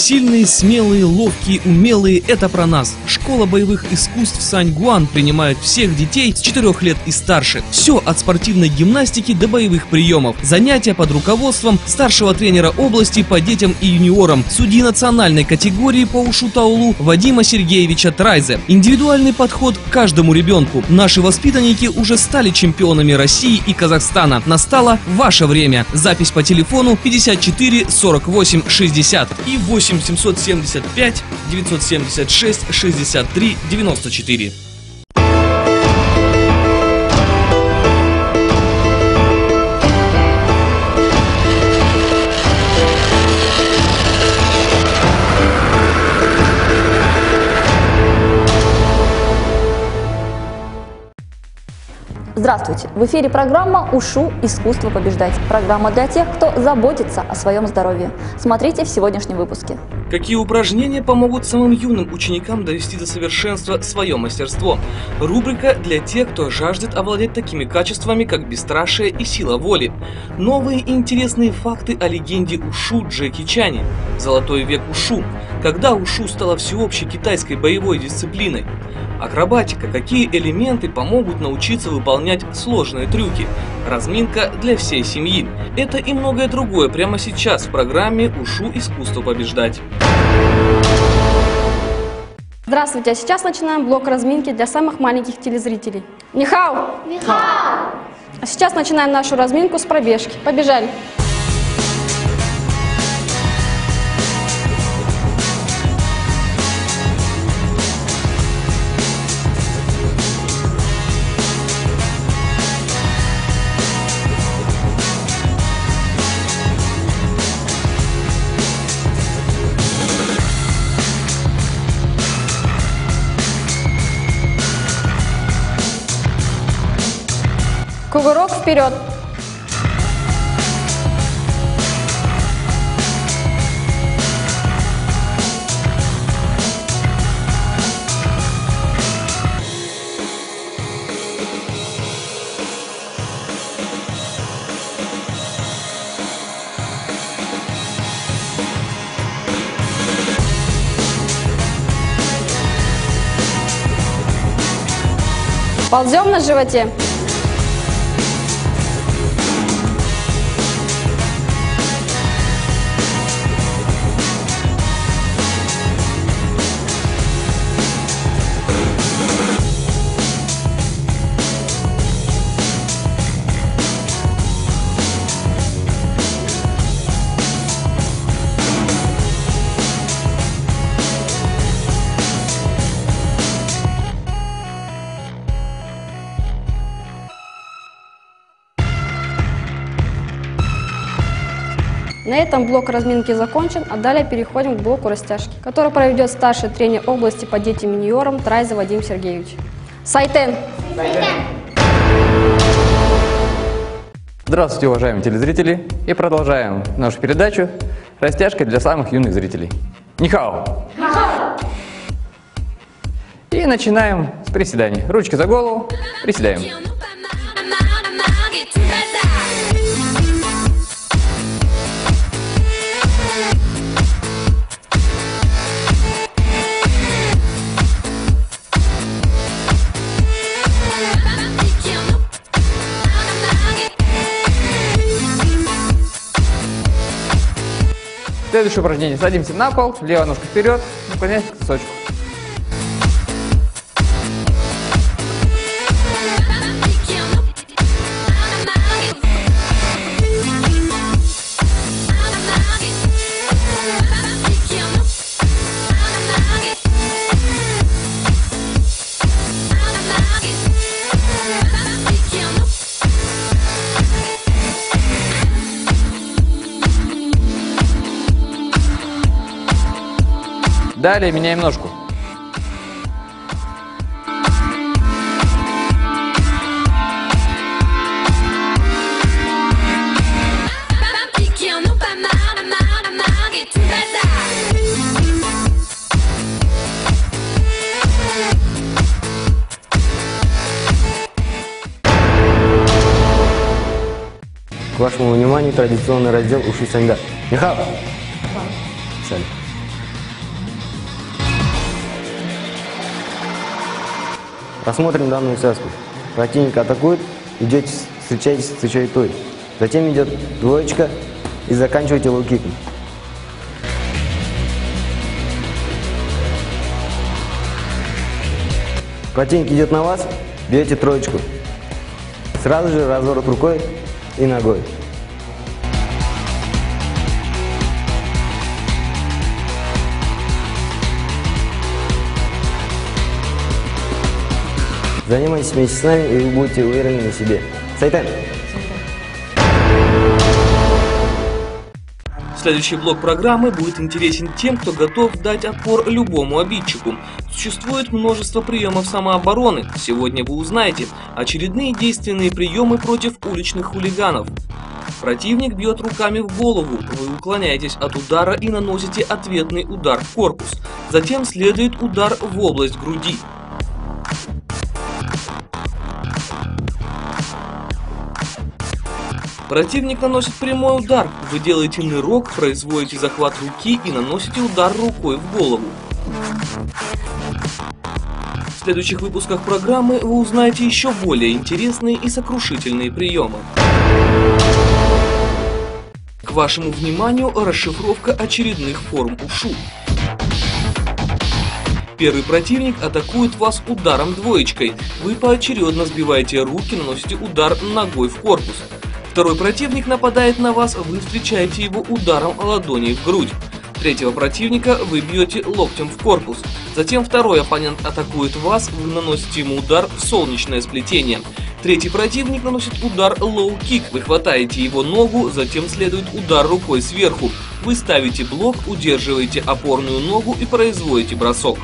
Сильные, смелые, ловкие, умелые – это про нас. Школа боевых искусств Саньгуан принимает всех детей с 4 лет и старше. Все от спортивной гимнастики до боевых приемов. Занятия под руководством старшего тренера области по детям и юниорам, судьи национальной категории по ушу таолу Вадима Сергеевича Трайзе. Индивидуальный подход к каждому ребенку. Наши воспитанники уже стали чемпионами России и Казахстана. Настало ваше время. Запись по телефону 54 48 60 и 8 775 976 63 94. Здравствуйте! В эфире программа «УШУ. Искусство побеждать». Программа для тех, кто заботится о своем здоровье. Смотрите в сегодняшнем выпуске. Какие упражнения помогут самым юным ученикам довести до совершенства свое мастерство? Рубрика для тех, кто жаждет овладеть такими качествами, как бесстрашие и сила воли. Новые и интересные факты о легенде Ушу Джеки Чане. Золотой век Ушу. Когда Ушу стала всеобщей китайской боевой дисциплиной? Акробатика. Какие элементы помогут научиться выполнять сложные трюки? Разминка для всей семьи. Это и многое другое прямо сейчас в программе «УШУ. Искусство побеждать». Здравствуйте, а сейчас начинаем блок разминки для самых маленьких телезрителей. Нихао! Нихао! А сейчас начинаем нашу разминку с пробежки. Побежали! Кувырок вперед. Ползем на животе. На этом блок разминки закончен, а далее переходим к блоку растяжки, который проведет старший тренер области по детям и юниорам Трайзе Вадим Сергеевич. Сайтен! Здравствуйте, уважаемые телезрители! И продолжаем нашу передачу «Растяжка для самых юных зрителей». Нихао! И начинаем с приседаний. Ручки за голову, приседаем. Следующее упражнение. Садимся на пол, левая ножка вперед, наклоняемся к носочку. Далее меняем ножку. К вашему вниманию традиционный раздел «Уши Саньга». Нихао! Рассмотрим данную связку. Противник атакует, идете, встречаетесь с Чайтой. Затем идет двоечка и заканчиваете лоу-киком. Противник идет на вас, бьете троечку. Сразу же разворот рукой и ногой. Занимайтесь вместе с нами, и вы будете уверены в себе. Сайтен! Следующий блок программы будет интересен тем, кто готов дать отпор любому обидчику. Существует множество приемов самообороны. Сегодня вы узнаете очередные действенные приемы против уличных хулиганов. Противник бьет руками в голову, вы уклоняетесь от удара и наносите ответный удар в корпус. Затем следует удар в область груди. Противник наносит прямой удар, вы делаете нырок, производите захват руки и наносите удар рукой в голову. В следующих выпусках программы вы узнаете еще более интересные и сокрушительные приемы. К вашему вниманию расшифровка очередных форм ушу. Первый противник атакует вас ударом двоечкой. Вы поочередно сбиваете руки, наносите удар ногой в корпус. Второй противник нападает на вас, вы встречаете его ударом ладоней в грудь. Третьего противника вы бьете локтем в корпус. Затем второй оппонент атакует вас, вы наносите ему удар в солнечное сплетение. Третий противник наносит удар лоу-кик, вы хватаете его ногу, затем следует удар рукой сверху. Вы ставите блок, удерживаете опорную ногу и производите бросок.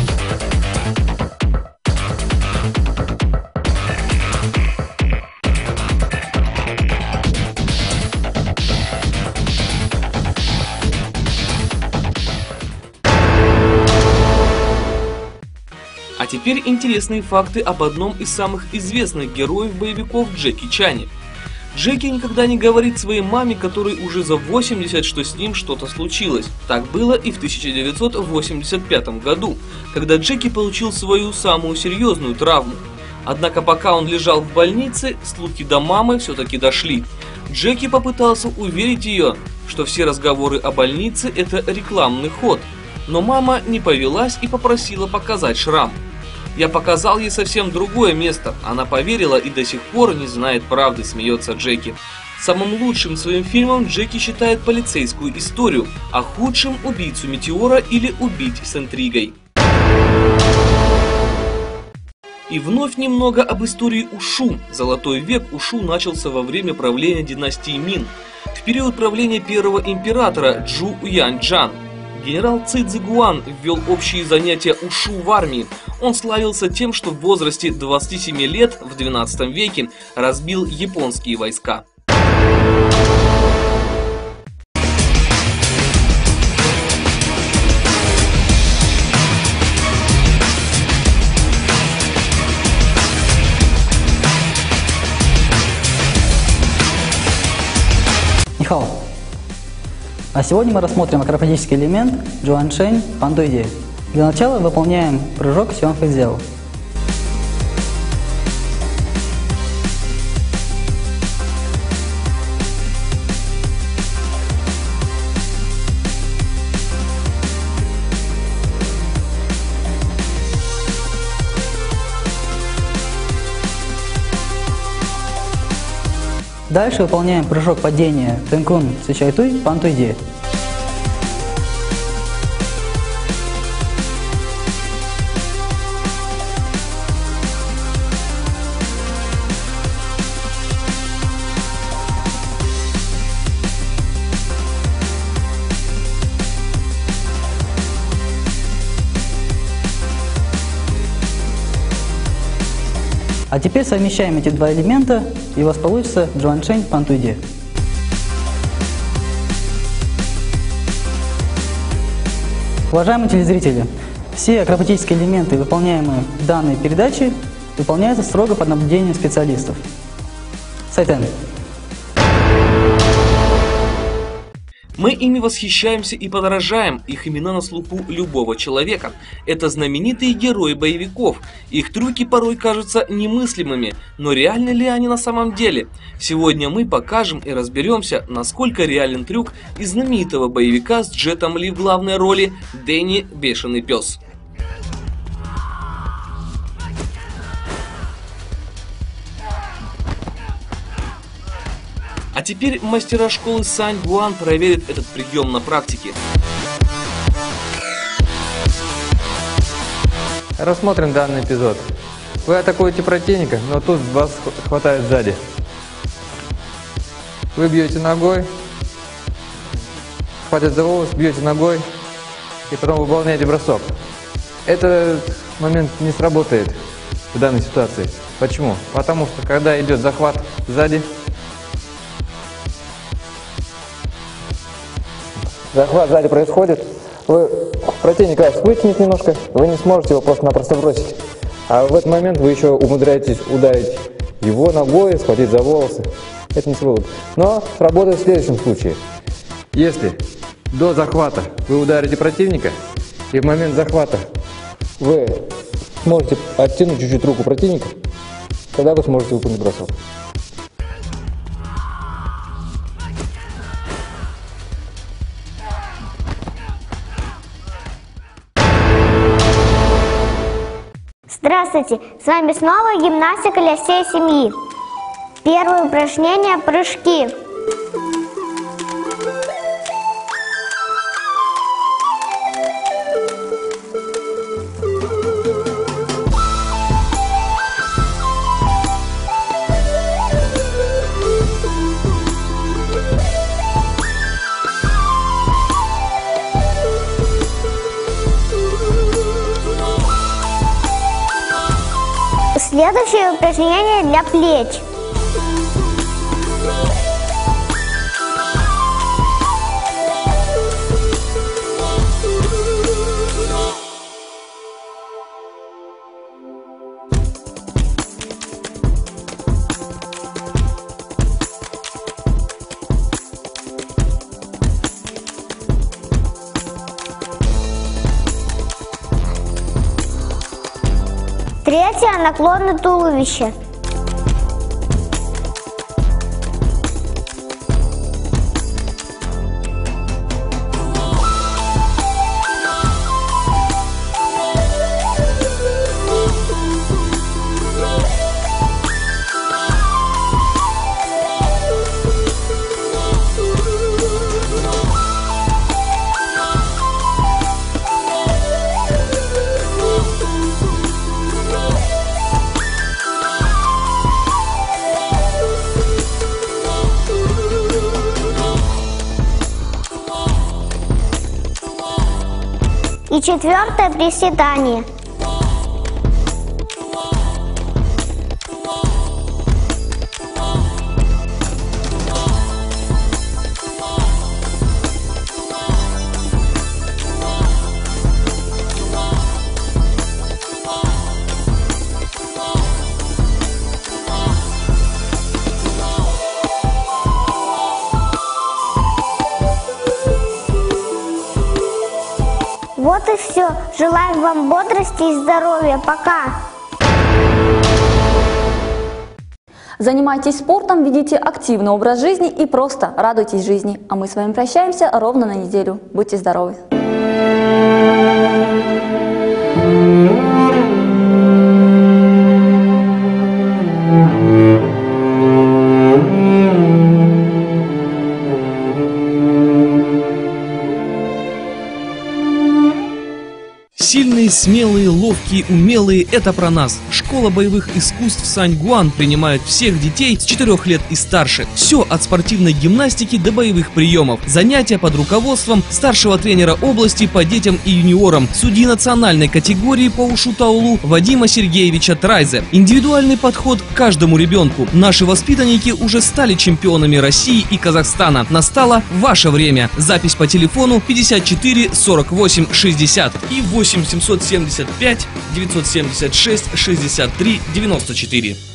А теперь интересные факты об одном из самых известных героев боевиков Джеки Чане. Джеки никогда не говорит своей маме, которой уже за 80, что с ним что-то случилось. Так было и в 1985 году, когда Джеки получил свою самую серьезную травму. Однако пока он лежал в больнице, слухи до мамы все-таки дошли. Джеки попытался уверить ее, что все разговоры о больнице – это рекламный ход. Но мама не повелась и попросила показать шрам. Я показал ей совсем другое место. Она поверила и до сих пор не знает правды, смеется Джеки. Самым лучшим своим фильмом Джеки считает полицейскую историю, а худшим — убийцу метеора или убить с интригой. И вновь немного об истории ушу. Золотой век ушу начался во время правления династии Мин, в период правления первого императора Чжу Юаньчжан. Генерал Ци Цзигуан ввел общие занятия ушу в армии. Он славился тем, что в возрасте 27 лет в 12 веке разбил японские войска. Нихао. А сегодня мы рассмотрим акробатический элемент Джуаншэнь Пандуйди. Для начала выполняем прыжок Сюанфэцзяо. Дальше выполняем прыжок падения Тэнкун Цичайтуй Пантуйди. А теперь совмещаем эти два элемента, и у вас получится Джуаншэнь Пантуйди. Уважаемые телезрители, все акробатические элементы, выполняемые в данной передаче, выполняются строго под наблюдением специалистов. Сайтен. Мы ими восхищаемся и подражаем, их имена на слуху любого человека. Это знаменитые герои боевиков. Их трюки порой кажутся немыслимыми, но реальны ли они на самом деле? Сегодня мы покажем и разберемся, насколько реален трюк из знаменитого боевика с Джетом Ли в главной роли Дэнни Бешеный пес. А теперь мастера школы Сань Гуан проверят этот прием на практике. Рассмотрим данный эпизод. Вы атакуете противника, но тут вас хватает сзади. Вы бьете ногой, хватит за волос, бьете ногой, и потом выполняете бросок. Этот момент не сработает в данной ситуации. Почему? Потому что когда идет захват сзади, происходит, противник вас вытянет немножко, вы не сможете его просто-напросто бросить. А в этот момент вы еще умудряетесь ударить его ногой, схватить за волосы. Это не сработает. Но сработает в следующем случае. Если до захвата вы ударите противника, и в момент захвата вы сможете оттянуть чуть-чуть руку противника, тогда вы сможете выполнить бросок. Здравствуйте! С вами снова гимнастика для всей семьи. Первое упражнение – прыжки. Следующее упражнение для плеч. Третье – наклоны туловища. И четвертое – приседание. Вот и все. Желаем вам бодрости и здоровья. Пока! Занимайтесь спортом, ведите активный образ жизни и просто радуйтесь жизни. А мы с вами прощаемся ровно на неделю. Будьте здоровы! Сильные, смелые, ловкие, умелые – это про нас. Школа боевых искусств Сань Гуан принимает всех детей с 4 лет и старше. Все от спортивной гимнастики до боевых приемов. Занятия под руководством старшего тренера области по детям и юниорам, судьи национальной категории по ушу Таолу Вадима Сергеевича Трайзе. Индивидуальный подход к каждому ребенку. Наши воспитанники уже стали чемпионами России и Казахстана. Настало ваше время. Запись по телефону 54 48 60 и 8 775 976 63 94.